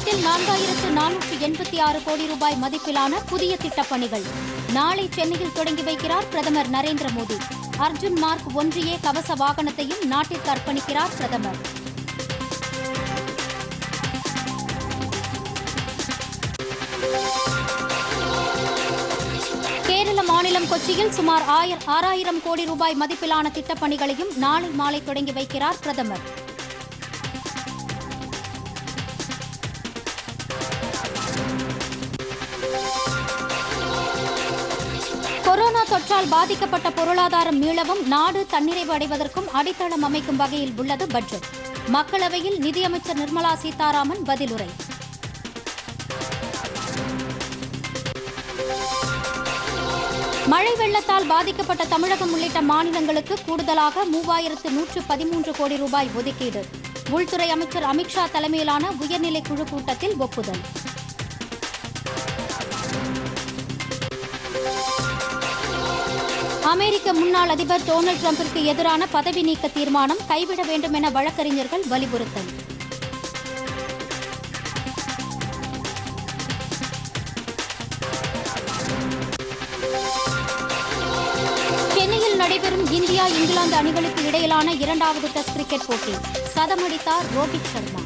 தமிழகத்தில் 4486 கோடி ரூபாய் மதிப்பிலான புதிய திட்டப்பணிகள் நாளை சென்னையில் தொடங்கி வைக்கிறார் பிரதமர் நரேந்திர மோடி. அர்ஜுன் மார்க் 1A கவச வாகனத்தையும் நாட்டிற்கு அர்ப்பணிக்கிறார் பிரதமர். கேரள மாநிலம் கொச்சியில் சுமார் 6000 கோடி ரூபாய் மதிப்பிலான திட்டப்பணிகளையும் நாளை மாலை தொடங்கி வைக்கிறார் பிரதமர். கொரோனா தொற்றால் பாதிக்கப்பட்ட பொருளாதாரம் மீளவும் நாடு தன்னிறைவு அடைவதற்கும் அடித்தளம் அமைக்கும் வகையில் உள்ளது பட்ஜெட். மக்களவையில் நிதியமைச்சர் நிர்மலா சீதாராமன் பதிலுரை. மழை வெள்ளத்தால் பாதிக்கப்பட்ட தமிழகம் உள்ளிட்ட மாநிலங்களுக்கு கூடுதலாக 3113 கோடி ரூபாய் ஒதுக்கீடு. உள்துறை அமைச்சர் அமித்ஷா தலைமையிலான உயர்நிலை குழு கூட்டத்தில் ஒப்புதல். அமெரிக்க முன்னாள் அதிபர் டொனால்டு டிரம்பிற்கு எதிரான பதவி நீக்க தீர்மானம் கைவிட வேண்டும் என வழக்கறிஞர்கள் வலியுறுத்தல். சென்னையில் நடைபெறும் இந்தியா இங்கிலாந்து அணிகளுக்கு இடையிலான 2வது டெஸ்ட் கிரிக்கெட் போட்டி. சதமடித்தார் ரோஹித் சர்மா.